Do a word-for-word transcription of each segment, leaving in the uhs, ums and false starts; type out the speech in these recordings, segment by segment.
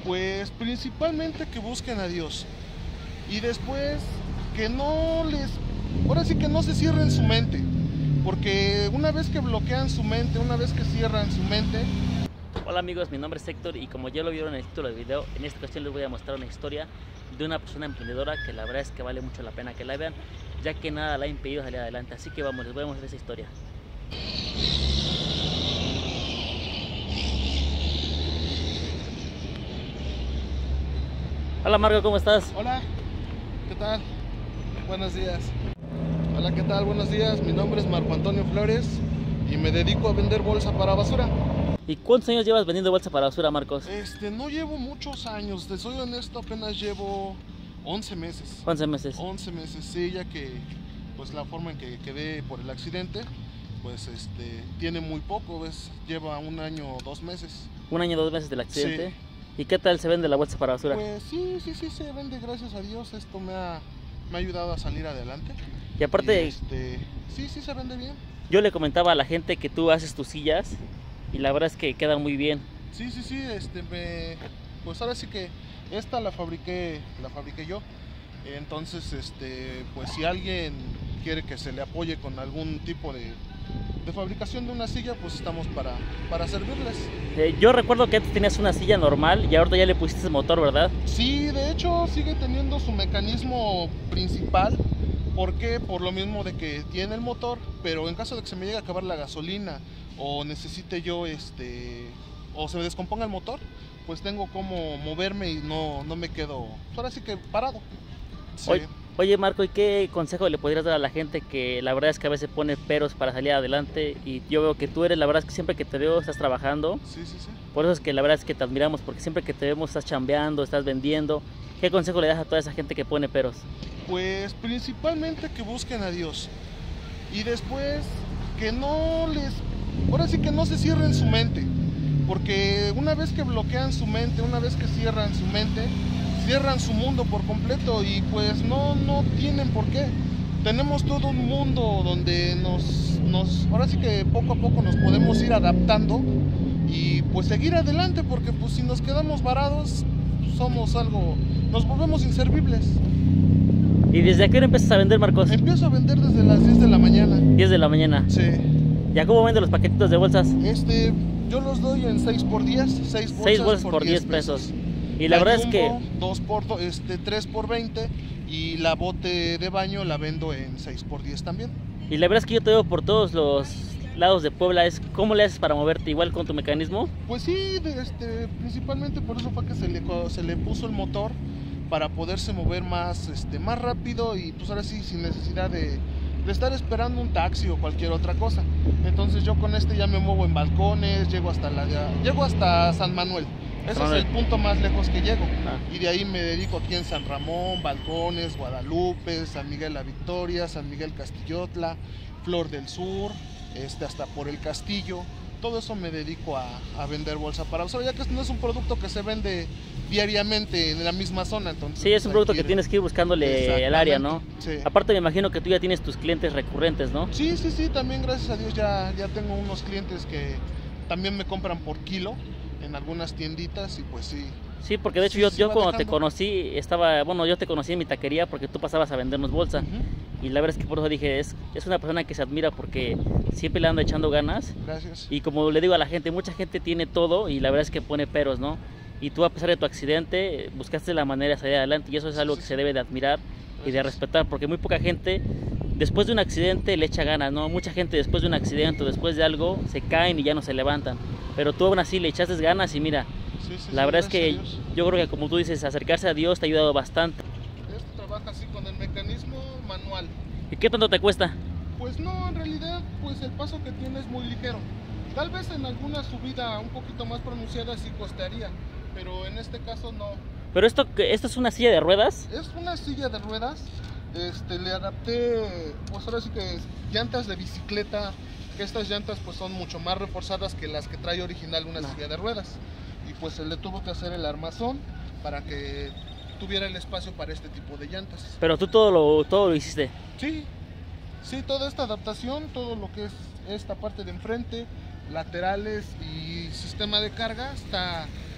Pues principalmente que busquen a Dios y después que no les, ahora sí que no se cierren su mente, porque una vez que bloquean su mente, una vez que cierran su mente. Hola amigos, mi nombre es Héctor y como ya lo vieron en el título del video, en esta ocasión les voy a mostrar una historia de una persona emprendedora que la verdad es que vale mucho la pena que la vean, ya que nada la ha impedido salir adelante. Así que vamos, les voy a mostrar esa historia. Hola Marco, ¿cómo estás? Hola, ¿qué tal? Buenos días. Hola, ¿qué tal? Buenos días. Mi nombre es Marco Antonio Flores y me dedico a vender bolsa para basura. ¿Y cuántos años llevas vendiendo bolsa para basura, Marcos? Este, no llevo muchos años, te soy honesto, apenas llevo once meses. once meses. once meses, sí, ya que pues la forma en que quedé por el accidente, pues este, tiene muy poco, ¿ves? Lleva un año, dos meses. Un año, dos meses del accidente. Sí. ¿Y qué tal se vende la bolsa para basura? Pues sí, sí, sí, se vende, gracias a Dios. Esto me ha, me ha ayudado a salir adelante. Y aparte, y este, sí, sí se vende bien. Yo le comentaba a la gente que tú haces tus sillas y la verdad es que quedan muy bien. Sí, sí, sí, este, me, pues ahora sí que esta la fabriqué, la fabriqué yo. Entonces, este, pues si alguien quiere que se le apoye con algún tipo de, de fabricación de una silla, pues estamos para, para servirles. Eh, yo recuerdo que antes tenías una silla normal y ahorita ya le pusiste motor, ¿verdad? Sí, de hecho sigue teniendo su mecanismo principal. ¿Por qué? Por lo mismo de que tiene el motor, pero en caso de que se me llegue a acabar la gasolina o necesite yo, este, o se me descomponga el motor, pues tengo como moverme y no, no me quedo, ahora sí que parado. Sí. Oye, oye Marco, ¿y qué consejo le podrías dar a la gente que la verdad es que a veces pone peros para salir adelante? Y yo veo que tú eres, la verdad es que siempre que te veo estás trabajando. Sí, sí, sí. Por eso es que la verdad es que te admiramos, porque siempre que te vemos estás chambeando, estás vendiendo. ¿Qué consejo le das a toda esa gente que pone peros? Pues principalmente que busquen a Dios y después que no les, ahora sí que no se cierren su mente, porque una vez que bloquean su mente, una vez que cierran su mente, cierran su mundo por completo y pues no, no tienen por qué. Tenemos todo un mundo donde nos, nos, ahora sí que poco a poco nos podemos ir adaptando y pues seguir adelante, porque pues si nos quedamos varados somos algo, nos volvemos inservibles. ¿Y desde qué hora empiezas a vender, Marcos? Empiezo a vender desde las diez de la mañana. diez de la mañana. Sí. ¿Ya cómo vende los paquetitos de bolsas? Este, yo los doy en seis por diez, seis bolsas, seis bolsas por, por diez pesos. pesos. Y la, la verdad Jumbo, es que dos por este tres por veinte y la bote de baño la vendo en seis por diez también. Y la verdad es que yo te veo por todos los lados de Puebla. Es ¿cómo le haces para moverte igual con tu mecanismo? Pues sí, de este, principalmente por eso fue que se le, se le puso el motor para poderse mover más, este, más rápido y pues ahora sí sin necesidad de, de estar esperando un taxi o cualquier otra cosa. Entonces yo con este ya me muevo en balcones, llego hasta la, llego hasta San Manuel. Ese es el punto más lejos que llego. Ah. Y de ahí me dedico aquí en San Ramón, Balcones, Guadalupe, San Miguel La Victoria, San Miguel Castillotla, Flor del Sur, este, hasta por el Castillo. Todo eso me dedico a, a vender bolsa para basura, ya que no es un producto que se vende diariamente en la misma zona. Entonces, sí, es un producto que tienes que ir buscándole el área, ¿no? Sí. Aparte me imagino que tú ya tienes tus clientes recurrentes, ¿no? Sí, sí, sí, también gracias a Dios ya, ya tengo unos clientes que también me compran por kilo en algunas tienditas y pues sí. Sí, porque de hecho sí, yo, sí yo cuando dejando. te conocí, estaba, bueno, yo te conocí en mi taquería porque tú pasabas a vendernos bolsa. Uh-huh. Y la verdad es que por eso dije, es, es una persona que se admira porque siempre le anda echando ganas. Gracias. Y como le digo a la gente, mucha gente tiene todo y la verdad es que pone peros, ¿no? Y tú a pesar de tu accidente, buscaste la manera de salir adelante y eso es algo sí, sí, que sí. se debe de admirar Gracias. Y de respetar, porque muy poca gente después de un accidente le echa ganas, ¿no? Mucha gente después de un accidente o después de algo se caen y ya no se levantan. Pero tú aún así le echaste ganas y mira, sí, sí, la sí, verdad es que yo creo que como tú dices, acercarse a Dios te ha ayudado bastante. Esto trabaja así con el mecanismo manual. ¿Y qué tanto te cuesta? Pues no, en realidad pues el paso que tiene es muy ligero. Tal vez en alguna subida un poquito más pronunciada sí costaría, pero en este caso no. ¿Pero esto, esto es una silla de ruedas? Es una silla de ruedas. Este, le adapté, pues ahora sí que llantas de bicicleta, que estas llantas pues son mucho más reforzadas que las que trae original una no. silla de ruedas. Y pues se le tuvo que hacer el armazón para que tuviera el espacio para este tipo de llantas. Pero tú todo lo, todo lo hiciste. Sí, sí, toda esta adaptación, todo lo que es esta parte de enfrente, laterales y sistema de carga está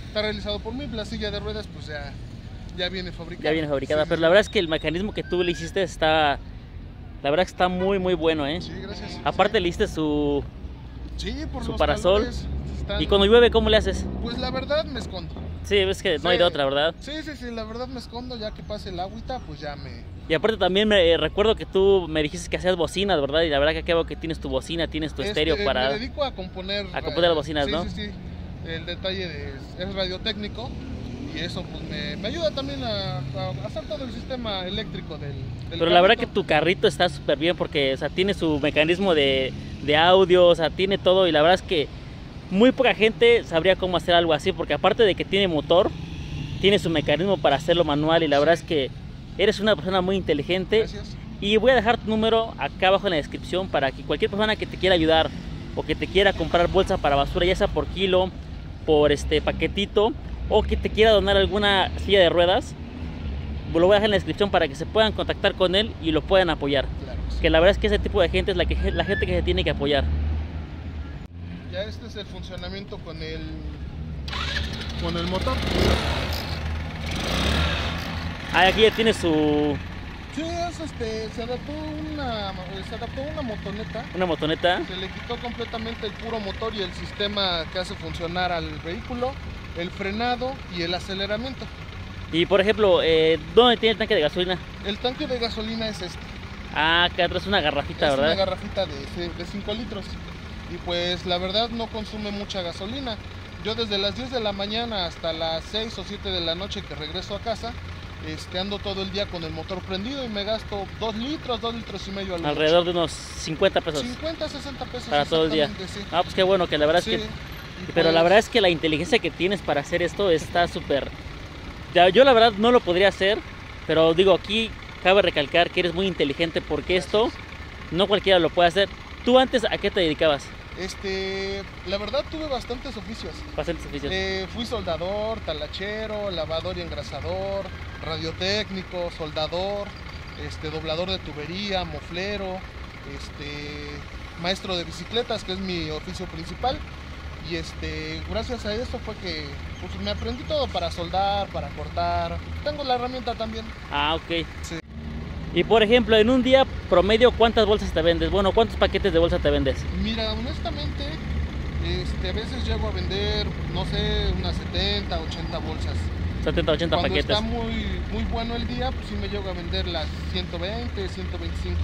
está realizado por mí. La silla de ruedas pues ya, ya viene fabricada. Ya viene fabricada, Sí, pero sí, la verdad es que el mecanismo que tú le hiciste está, la verdad que está muy muy bueno, ¿eh? sí, gracias. Aparte Sí. le hiciste su, Sí, por su los parasol. calores están- Y cuando llueve, ¿cómo le haces? Pues la verdad me escondo. Sí, ves que no Sí. hay de otra, ¿verdad? Sí, sí, sí, la verdad me escondo, ya que pase el agüita, pues ya me... Y aparte también me eh, recuerdo que tú me dijiste que hacías bocinas, ¿verdad? Y la verdad que acabo que tienes tu bocina, tienes tu Este, estéreo para... Me dedico a componer... a componer las bocinas, sí, ¿no? Sí, sí, el detalle de, es radiotécnico y eso pues me, me ayuda también a, a hacer todo el sistema eléctrico del, del Pero la verdad que carrito. tu carrito está súper bien porque, o sea, tiene su mecanismo de, de audio, o sea, tiene todo y la verdad es que muy poca gente sabría cómo hacer algo así porque aparte de que tiene motor, tiene su mecanismo para hacerlo manual y la verdad es que eres una persona muy inteligente. Gracias. Y voy a dejar tu número acá abajo en la descripción para que cualquier persona que te quiera ayudar o que te quiera comprar bolsa para basura, ya sea por kilo, por este paquetito o que te quiera donar alguna silla de ruedas, lo voy a dejar en la descripción para que se puedan contactar con él y lo puedan apoyar. Claro que sí. Que la verdad es que ese tipo de gente es la, que, la gente que se tiene que apoyar. Ya este es el funcionamiento con el con el motor. Ah, aquí ya tiene su Sí, es este, se adaptó una se adaptó una motoneta. una motoneta. Se le quitó completamente el puro motor y el sistema que hace funcionar al vehículo, el frenado y el aceleramiento. Y por ejemplo, eh, ¿dónde tiene el tanque de gasolina? El tanque de gasolina es este. Ah, acá atrás una garrafita, Es una ¿verdad? garrafita de cinco litros. Y pues la verdad no consume mucha gasolina. Yo desde las diez de la mañana hasta las seis o siete de la noche que regreso a casa, este, ando todo el día con el motor prendido y me gasto dos litros, dos litros y medio al mucho. Alrededor de unos cincuenta pesos. cincuenta, sesenta pesos Para todo el día. exactamente, sí. Ah, pues qué bueno, que la verdad Sí, es que... y Pero la pues, verdad es que la inteligencia que tienes para hacer esto está súper... Ya, yo la verdad no lo podría hacer, pero digo, aquí cabe recalcar que eres muy inteligente porque esto no cualquiera lo puede hacer. ¿Tú antes a qué te dedicabas? Este, la verdad tuve bastantes oficios. Bastantes oficios. Eh, fui soldador, talachero, lavador y engrasador, radiotécnico, soldador, este, doblador de tubería, moflero, este, maestro de bicicletas, que es mi oficio principal. Y este, gracias a eso fue que pues, me aprendí todo para soldar, para cortar. Tengo la herramienta también. Ah, ok. Sí. Y por ejemplo, en un día promedio, ¿cuántas bolsas te vendes? Bueno, ¿cuántos paquetes de bolsa te vendes? Mira, honestamente, este, a veces llego a vender, no sé, unas setenta, ochenta bolsas. setenta, ochenta Cuando paquetes. está muy, muy bueno el día, pues sí me llego a vender las ciento veinte, ciento veinticinco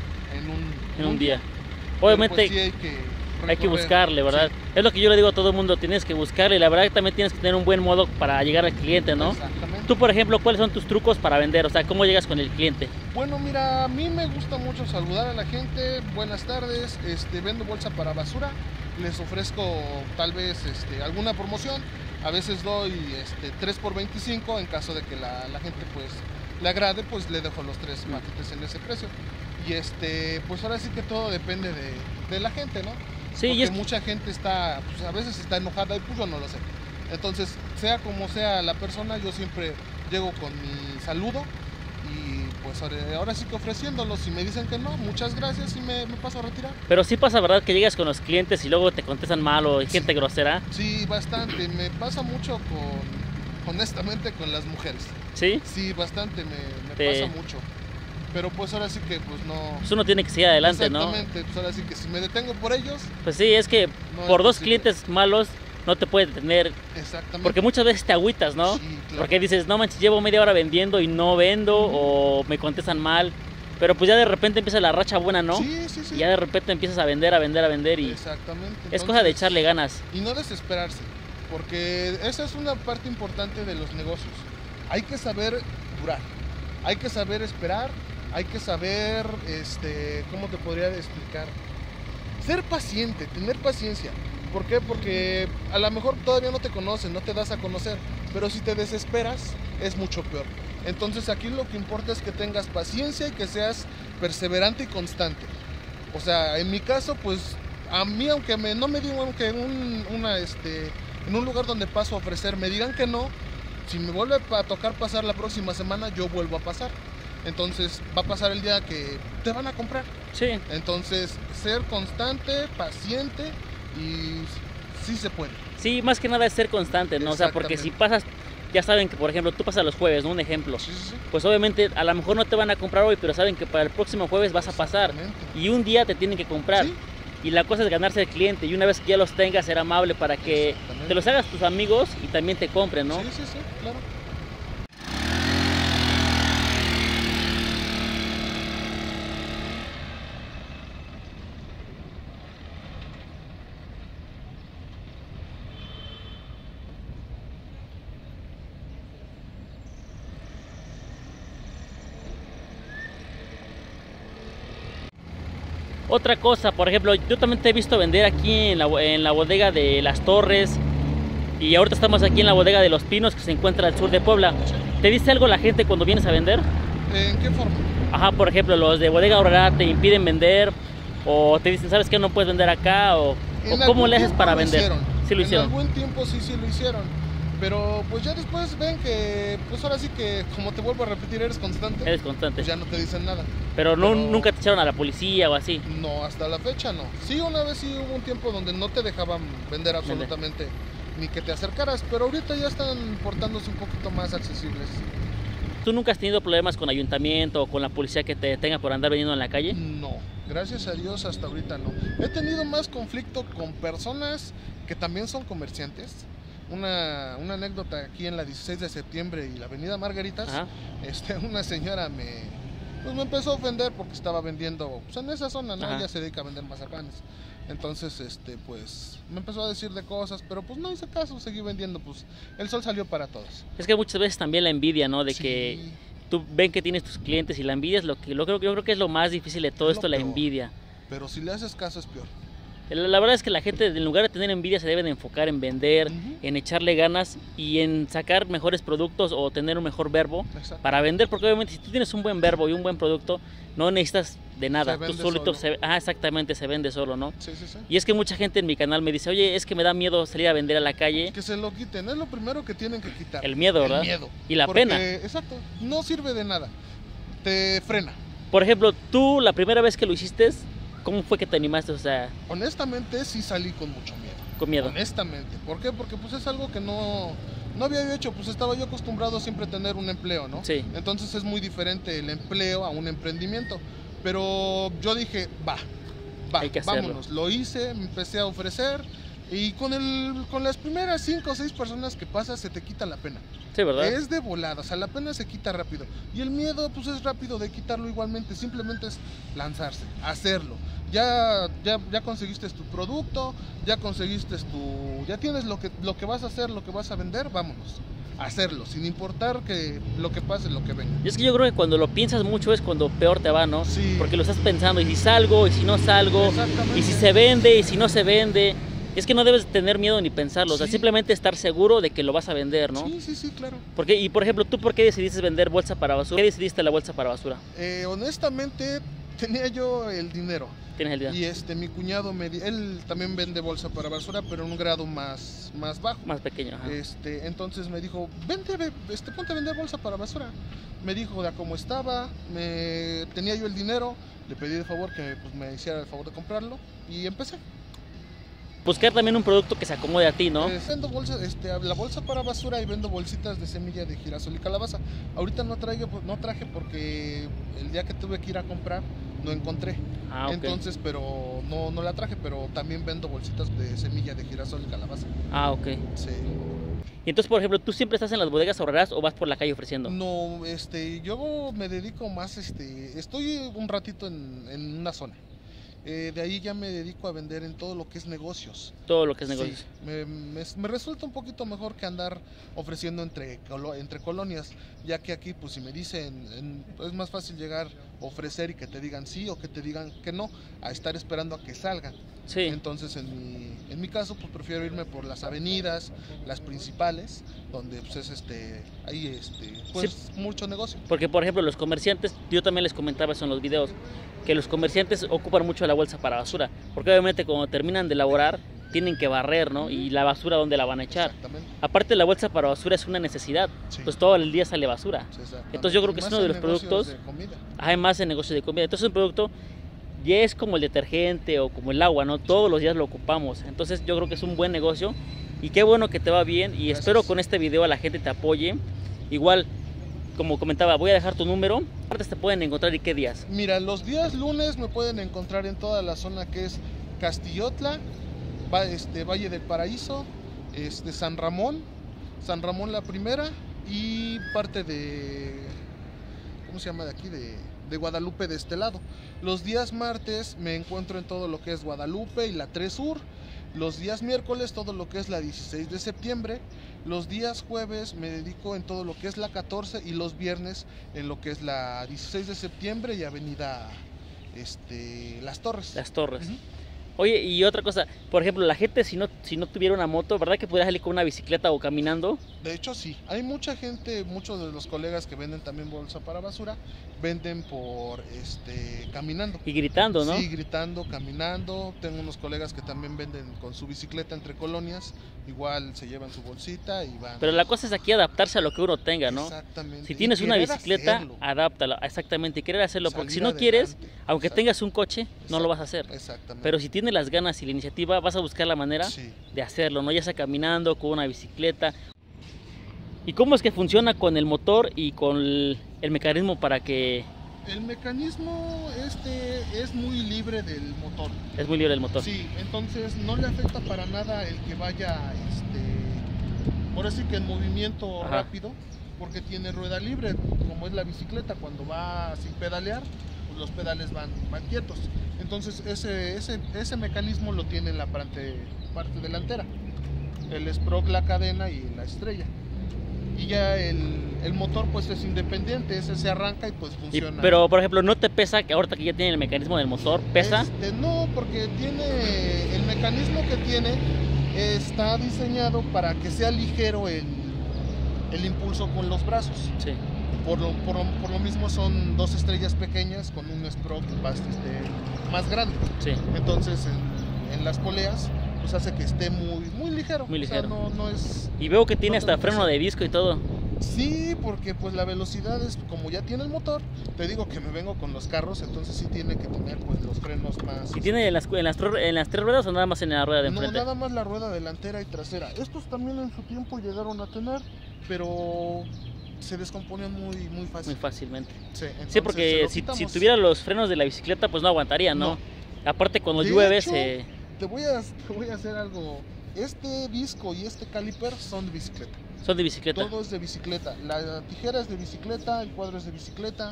en un, En un día. Pero, Obviamente pues, sí hay que, hay que recorrer. buscarle, ¿verdad? Sí, Es lo que yo le digo a todo el mundo, tienes que buscarle. La verdad que también tienes que tener un buen modo para llegar al cliente, ¿no? exactamente. Tú, por ejemplo, ¿cuáles son tus trucos para vender? O sea, ¿cómo llegas con el cliente? Bueno, mira, a mí me gusta mucho saludar a la gente. Buenas tardes, este, vendo bolsa para basura. Les ofrezco tal vez este, alguna promoción. A veces doy este, tres por veinticinco en caso de que la, la gente pues le agrade, pues le dejo los tres paquetes en ese precio. Y este, pues ahora sí que todo depende de, de la gente, ¿no? Sí, Porque y es mucha gente está, pues a veces está enojada y pues yo no lo sé. Entonces, sea como sea la persona, yo siempre llego con mi saludo y pues ahora, ahora sí que ofreciéndolos. Si me dicen que no, muchas gracias y me, me paso a retirar. Pero sí pasa, ¿verdad? Que llegas con los clientes y luego te contestan mal o hay gente grosera. Sí, bastante. Me pasa mucho con, honestamente, con las mujeres. ¿Sí? Sí, bastante, me, me Te- pasa mucho. Pero pues ahora sí que pues no... Pues uno tiene que seguir adelante, ¿no? Exactamente, pues ahora sí que si me detengo por ellos, Pues sí, es que no por es dos posible. clientes malos no te puedes detener. Exactamente. Porque muchas veces te agüitas, ¿no? Sí, claro. Porque dices, no manches, llevo media hora vendiendo y no vendo o me contestan mal. Pero pues ya de repente empieza la racha buena, ¿no? Sí, sí, sí. Y ya de repente empiezas a vender, a vender, a vender y Exactamente. es cosa de Entonces, echarle ganas. Y no desesperarse, porque esa es una parte importante de los negocios. Hay que saber durar, hay que saber esperar, hay que saber, este, ¿cómo te podría explicar? Ser paciente, tener paciencia. ¿Por qué? Porque a lo mejor todavía no te conocen, no te das a conocer, pero si te desesperas es mucho peor. Entonces aquí lo que importa es que tengas paciencia y que seas perseverante y constante. O sea, en mi caso, pues a mí aunque me, no me digan que en un, una, este, en un lugar donde paso a ofrecer me digan que no, si me vuelve a tocar pasar la próxima semana, yo vuelvo a pasar. Entonces va a pasar el día que te van a comprar. Sí. Entonces ser constante, paciente y sí se puede. Sí, más que nada es ser constante, ¿no? O sea, porque si pasas, ya saben que, por ejemplo, tú pasas los jueves, ¿no? Un ejemplo. Sí, sí, sí. Pues obviamente a lo mejor no te van a comprar hoy, pero saben que para el próximo jueves vas a pasar. Y un día te tienen que comprar. Sí. Y la cosa es ganarse al cliente. Y una vez que ya los tengas, ser amable para que te los hagas tus amigos y también te compren, ¿no? Sí, sí, sí, claro. Otra cosa, por ejemplo, yo también te he visto vender aquí en la, en la bodega de Las Torres. Y ahorita estamos aquí en la bodega de Los Pinos, que se encuentra al sur de Puebla. ¿Te dice algo la gente cuando vienes a vender? ¿En qué forma? Ajá, por ejemplo, los de Bodega Aurrera te impiden vender, o te dicen, ¿sabes qué? No puedes vender acá, o, o ¿cómo le haces para vender? Hicieron. Sí lo hicieron. En algún tiempo sí, sí lo hicieron. Pero pues ya después ven que, pues ahora sí que, como te vuelvo a repetir, eres constante. Eres constante. Pues ya no te dicen nada. Pero, Pero no, nunca te echaron a la policía o así. No, hasta la fecha no. Sí, una vez sí hubo un tiempo donde no te dejaban vender absolutamente vender. Ni que te acercaras, pero ahorita ya están portándose un poquito más accesibles. ¿Tú nunca has tenido problemas con ayuntamiento o con la policía que te tenga por andar vendiendo en la calle? No, gracias a Dios hasta ahorita no. He tenido más conflicto con personas que también son comerciantes. Una, una anécdota aquí en la dieciséis de septiembre y la avenida Margaritas. este, una señora me, pues me empezó a ofender porque estaba vendiendo pues en esa zona, ¿no? Ajá. Ella se dedica a vender mazapanes. Entonces, este, pues, me empezó a decir de cosas, pero pues no hice caso, seguí vendiendo, pues, el sol salió para todos. Es que muchas veces también la envidia, ¿no? De sí. que tú ven que tienes tus clientes y la envidia es lo que, lo creo, yo creo que es lo más difícil de todo es esto, la envidia. Pero si le haces caso es peor. La verdad es que la gente, en lugar de tener envidia, se debe de enfocar en vender, uh-huh. en echarle ganas y en sacar mejores productos o tener un mejor verbo. Exacto. Para vender, porque obviamente si tú tienes un buen verbo y un buen producto, no necesitas de nada, tú solito solo. se, ah, exactamente, se vende solo, ¿no? Sí, sí, sí. Y es que mucha gente en mi canal me dice, oye, es que me da miedo salir a vender a la calle. Que se lo quiten, es lo primero que tienen que quitar. El miedo, ¿verdad? El miedo. Y la porque, pena. Exacto, no sirve de nada, te frena. Por ejemplo, tú la primera vez que lo hiciste, ¿cómo fue que te animaste? O sea, honestamente sí salí con mucho miedo. Con miedo. Honestamente. ¿Por qué? Porque pues es algo que no, no había yo hecho, pues estaba yo acostumbrado siempre a tener un empleo, ¿no? Sí. Entonces es muy diferente el empleo a un emprendimiento. Pero yo dije, va, va, Hay que vámonos. Lo hice, me empecé a ofrecer y con el, con las primeras cinco o seis personas que pasas se te quita la pena. Sí, ¿verdad? Es de volada, o sea, la pena se quita rápido. Y el miedo, pues es rápido de quitarlo igualmente. Simplemente es lanzarse, hacerlo. Ya, ya, ya conseguiste tu producto, ya conseguiste tu... Ya tienes lo que, lo que vas a hacer, lo que vas a vender, vámonos. Hacerlo, sin importar que lo que pase, lo que venga. Y es que yo creo que cuando lo piensas mucho es cuando peor te va, ¿no? Sí. Porque lo estás pensando, y si salgo, y si no salgo, y si se vende, y si no se vende. Es que no debes tener miedo ni pensarlo, sí. O sea, simplemente estar seguro de que lo vas a vender, ¿no? Sí, sí, sí, claro. Porque, y por ejemplo, ¿tú por qué decidiste vender bolsa para basura? ¿Qué decidiste la bolsa para basura? Eh, honestamente, tenía yo el dinero. ¿Tienes el dinero? Y este, mi cuñado, me di... él también vende bolsa para basura, pero en un grado más, más bajo. Más pequeño, ajá. Este, entonces me dijo, vente, este, ponte a vender bolsa para basura. Me dijo de cómo estaba, me... tenía yo el dinero, le pedí de favor que pues, me hiciera el favor de comprarlo y empecé. Buscar también un producto que se acomode a ti, ¿no? Eh, vendo bolsa, este, la bolsa para basura y vendo bolsitas de semilla de girasol y calabaza. Ahorita no, traigo, no traje porque el día que tuve que ir a comprar no encontré. Ah, okay. Entonces, pero no, no la traje, pero también vendo bolsitas de semilla de girasol y calabaza. Ah, ok. Sí. Y entonces, por ejemplo, ¿tú siempre estás en las bodegas ahorreras o vas por la calle ofreciendo? No, este, yo me dedico más, este, estoy un ratito en, en una zona. Eh, de ahí ya me dedico a vender en todo lo que es negocios. Todo lo que es negocios. Sí, me, me, me resulta un poquito mejor que andar ofreciendo entre, entre colonias, ya que aquí pues si me dicen, en, es más fácil llegar, ofrecer y que te digan sí o que te digan que no, a estar esperando a que salgan. Sí. Entonces en mi, en mi caso pues prefiero irme por las avenidas, las principales, donde pues es este, ahí este, pues sí. Mucho negocio. Porque por ejemplo los comerciantes, yo también les comentaba eso en los videos, que los comerciantes ocupan mucho la bolsa para basura, porque obviamente cuando terminan de elaborar tienen que barrer, ¿no? Y la basura, ¿dónde la van a echar? Aparte la bolsa para basura es una necesidad, sí. Pues todo el día sale basura. Sí, entonces yo creo que es uno de los productos, además en negocios de comida, entonces un producto ya es como el detergente o como el agua, ¿no? Todos los días lo ocupamos, entonces yo creo que es un buen negocio Y qué bueno que te va bien y Gracias. espero con este video a la gente te apoye. Igual, como comentaba, voy a dejar tu número. ¿Qué partes te pueden encontrar y qué días? Mira, los días lunes me pueden encontrar en toda la zona que es Castillotla, va- este, Valle del Paraíso, este, San Ramón, San Ramón la Primera y parte de, ¿cómo se llama de aquí? De, de Guadalupe de este lado. Los días martes me encuentro en todo lo que es Guadalupe y la tres Sur. Los días miércoles todo lo que es la dieciséis de septiembre. Los días jueves me dedico en todo lo que es la catorce y los viernes en lo que es la dieciséis de septiembre y avenida este, Las Torres. Las Torres. Ujú. Oye, y otra cosa, por ejemplo, la gente si no, si no tuviera una moto, ¿verdad que podría salir con una bicicleta o caminando? De hecho sí, hay mucha gente, muchos de los colegas que venden también bolsa para basura, venden por este caminando. Y gritando, ¿no? Sí, gritando, caminando. Tengo unos colegas que también venden con su bicicleta entre colonias, igual se llevan su bolsita y van. Pero la cosa es aquí adaptarse a lo que uno tenga, ¿no? Exactamente. Si Y tienes una querer bicicleta, hacerlo. adáptala, exactamente, y querer hacerlo, porque si Salir no quieres, adelante. aunque Exacto. tengas un coche, no lo vas a hacer. Exactamente. Pero si tienes las ganas y la iniciativa, vas a buscar la manera Sí. de hacerlo, ¿no? Ya sea caminando, con una bicicleta. ¿Y cómo es que funciona con el motor y con el, el mecanismo para que El mecanismo este es muy libre del motor. es muy libre el motor? Sí, entonces no le afecta para nada el que vaya, este, por así que en movimiento Ajá. rápido, porque tiene rueda libre, como es la bicicleta, cuando va sin pedalear, pues los pedales van, van quietos. Entonces ese, ese, ese mecanismo lo tiene en la parte, parte delantera, el sprock, la cadena y la estrella. Y ya el, el motor pues es independiente, ese se arranca y pues Y- funciona. pero, por ejemplo, ¿no te pesa que ahorita que ya tiene el mecanismo del motor, pesa? Este, no, porque tiene el mecanismo que tiene está diseñado para que sea ligero el, el impulso con los brazos. Sí. Por lo, por, lo, por lo mismo son dos estrellas pequeñas con un sprock más, este, más grande. Sí. Entonces en, en las poleas pues hace que esté muy, muy ligero. Muy O sea, ligero. no, no es... Y veo que tiene No hasta tengo freno presión. de disco y todo. Sí, porque pues la velocidad es como ya tiene el motor. Te digo que me vengo con los carros, entonces sí tiene que tener pues los frenos más... ¿Y tiene en las, en las, tro- en las tres ruedas o nada más en la rueda de No, enfrente? nada más la rueda delantera y trasera. Estos también en su tiempo llegaron a tener, pero se descomponían muy, muy fácil. Muy fácilmente. Sí, Sí, entonces se porque lo si, si quitamos. tuviera los frenos de la bicicleta, pues no aguantaría, ¿no? No. Aparte, cuando De llueve, hecho, se... Te voy, a, te voy a hacer algo. Este disco y este caliper son de bicicleta. son de bicicleta. Todo es de bicicleta. La tijera es de bicicleta, el cuadro es de bicicleta,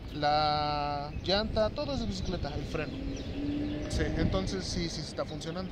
la llanta, todo es de bicicleta, el freno. Sí, entonces sí, sí está funcionando.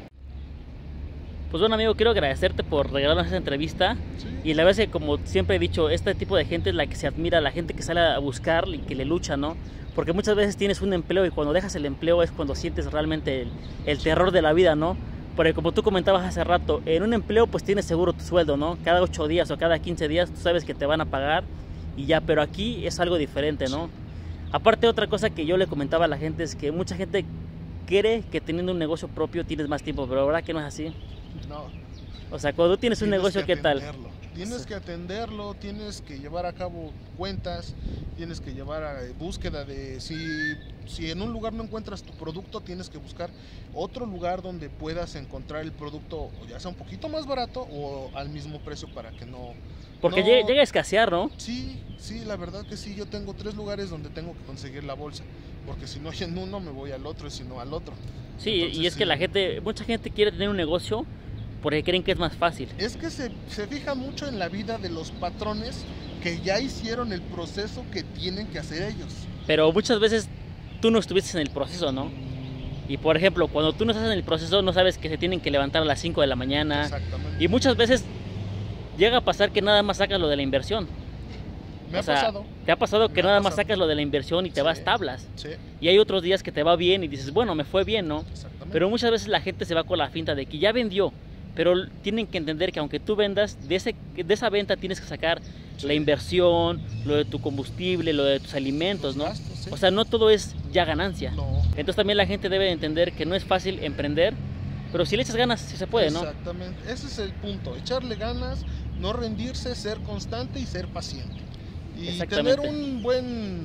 Pues bueno, amigo, quiero agradecerte por regalarnos esta entrevista. Sí. Y la verdad es que, como siempre he dicho, este tipo de gente es la que se admira, la gente que sale a buscar y que le lucha, ¿no? Porque muchas veces tienes un empleo y cuando dejas el empleo es cuando sientes realmente el, el terror de la vida, ¿no? Porque como tú comentabas hace rato, en un empleo pues tienes seguro tu sueldo, ¿no? Cada ocho días o cada quince días tú sabes que te van a pagar y ya, pero aquí es algo diferente, ¿no? Aparte, otra cosa que yo le comentaba a la gente es que mucha gente cree que teniendo un negocio propio tienes más tiempo, pero la verdad que no es así. No. O sea, cuando tú tienes un Tienes negocio, que ¿qué tal? atenderlo. Tienes que atenderlo, tienes que llevar a cabo cuentas, tienes que llevar a búsqueda de si, si en un lugar no encuentras tu producto, tienes que buscar otro lugar donde puedas encontrar el producto, o ya sea un poquito más barato o al mismo precio para que no... Porque no- llega, llega a escasear, ¿no? Sí, sí, la verdad que sí, yo tengo tres lugares donde tengo que conseguir la bolsa, porque si no hay en uno me voy al otro y si no al otro. Sí, y Entonces, es que sí. la gente, mucha gente quiere tener un negocio porque creen que es más fácil. Es que se, se fija mucho en la vida de los patrones que ya hicieron el proceso que tienen que hacer ellos. Pero muchas veces tú no estuviste en el proceso, ¿no? Y por ejemplo, cuando tú no estás en el proceso, no sabes que se tienen que levantar a las cinco de la mañana. Exactamente. Y muchas veces llega a pasar que nada más sacas lo de la inversión. Me O ha sea, pasado. te ha pasado que Me ha nada más pasado. sacas lo de la inversión y te Sí. vas tablas. Sí, Y hay otros días que te va bien y dices, bueno, me fue bien, ¿no? exactamente. Pero muchas veces la gente se va con la finta de que ya vendió. Pero tienen que entender que aunque tú vendas, de, ese, de esa venta tienes que sacar Sí. la inversión, lo de tu combustible, lo de tus alimentos, Los ¿no? gastos, sí. O sea, no todo es ya ganancia. no. Entonces también la gente debe entender que no es fácil emprender, pero si le echas ganas, sí se puede, ¿no? Exactamente. Ese es el punto. Echarle ganas, no rendirse, ser constante y ser paciente. Y Exactamente. tener un buen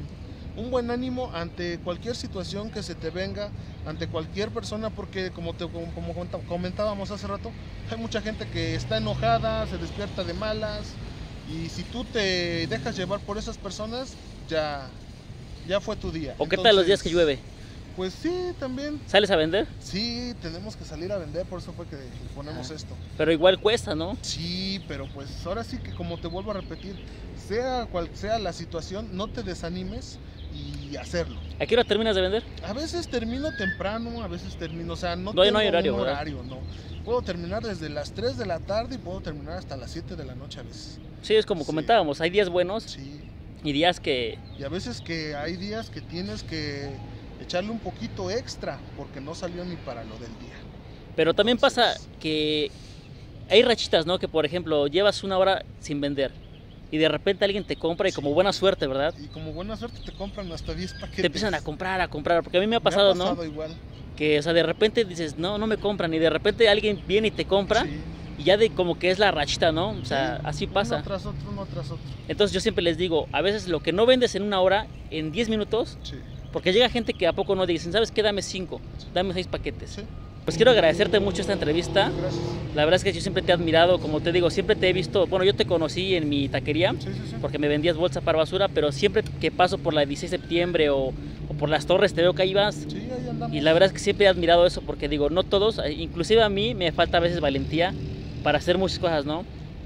un buen ánimo ante cualquier situación que se te venga, ante cualquier persona, porque como, te, como, como comentábamos hace rato, hay mucha gente que está enojada, se despierta de malas, y si tú te dejas llevar por esas personas, ya, ya fue tu día. ¿O qué tal los días que llueve? Pues sí, también. ¿Sales a vender? Sí, tenemos que salir a vender, por eso fue que ponemos ah, esto. Pero igual cuesta, ¿no? Sí, pero pues ahora sí que, como te vuelvo a repetir, sea cual sea la situación, no te desanimes y hacerlo. ¿A qué hora terminas de vender? A veces termino temprano, a veces termino, o sea, no, no, tengo no hay horario, un horario, no. Puedo terminar desde las tres de la tarde y puedo terminar hasta las siete de la noche a veces. Sí, es como sí. comentábamos, hay días buenos sí. y días que... Y a veces que hay días que tienes que echarle un poquito extra porque no salió ni para lo del día. Pero también Entonces... pasa que hay rachitas, ¿no? Que por ejemplo llevas una hora sin vender y de repente alguien te compra y sí. como buena suerte, ¿verdad? Y como buena suerte te compran hasta diez paquetes. Te empiezan a comprar, a comprar, porque a mí me ha pasado, me ha pasado ¿no? igual. Que, o sea, de repente dices, no, no me compran, y de repente alguien viene y te compra, sí. y ya de como que es la rachita, ¿no? O sea, sí. así pasa. Uno tras otro, uno tras otro. Entonces yo siempre les digo, a veces lo que no vendes en una hora, en diez minutos, sí. porque llega gente que a poco no dicen, ¿sabes qué? Dame cinco, sí. dame seis paquetes. Sí. Pues quiero agradecerte mucho esta entrevista. Gracias. La verdad es que yo siempre te he admirado, como te digo, siempre te he visto, bueno, yo te conocí en mi taquería, sí, sí, sí. porque me vendías bolsa para basura, pero siempre que paso por la dieciséis de septiembre o, o por las torres te veo que ahí vas. Sí, ahí andamos. Y la verdad es que siempre he admirado eso, porque digo, no todos, inclusive a mí me falta a veces valentía para hacer muchas cosas, ¿no?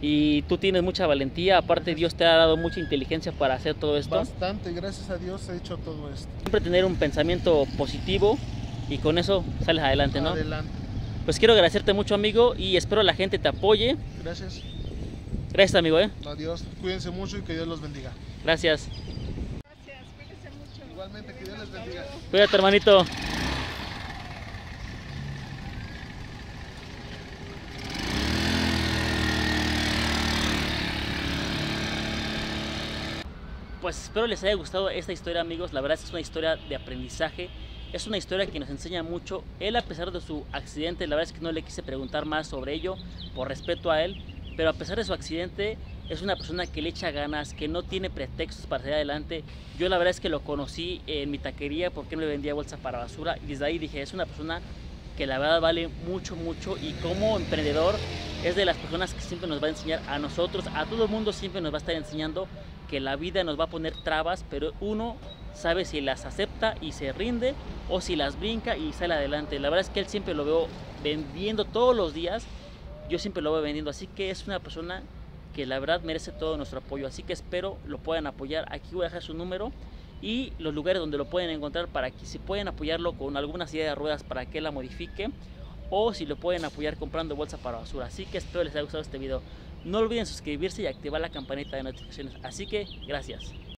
Y tú tienes mucha valentía, aparte Dios te ha dado mucha inteligencia para hacer todo esto. Bastante, gracias a Dios he hecho todo esto. Siempre tener un pensamiento positivo y con eso sales adelante, ¿no? Adelante. Pues quiero agradecerte mucho, amigo, y espero la gente te apoye. Gracias. Gracias, amigo, ¿eh? Adiós, cuídense mucho y que Dios los bendiga. Gracias. Gracias, cuídense mucho. Igualmente, que Dios les bendiga. Cuídate, hermanito. Pues espero les haya gustado esta historia, amigos. La verdad es que es una historia de aprendizaje. Es una historia que nos enseña mucho. Él, a pesar de su accidente, la verdad es que no le quise preguntar más sobre ello por respeto a él, pero a pesar de su accidente es una persona que le echa ganas, que no tiene pretextos para salir adelante. Yo la verdad es que lo conocí en mi taquería porque me vendía bolsa para basura y desde ahí dije, es una persona que la verdad vale mucho, mucho, y como emprendedor es de las personas que siempre nos va a enseñar a nosotros, a todo el mundo siempre nos va a estar enseñando que la vida nos va a poner trabas, pero uno sabe si las acepta y se rinde o si las brinca y sale adelante. La verdad es que él siempre lo veo vendiendo todos los días, yo siempre lo veo vendiendo, así que es una persona que la verdad merece todo nuestro apoyo, así que espero lo puedan apoyar. Aquí voy a dejar su número y los lugares donde lo pueden encontrar para que si pueden apoyarlo con alguna silla de ruedas para que la modifique, o si lo pueden apoyar comprando bolsa para basura. Así que espero les haya gustado este video. No olviden suscribirse y activar la campanita de notificaciones. Así que gracias.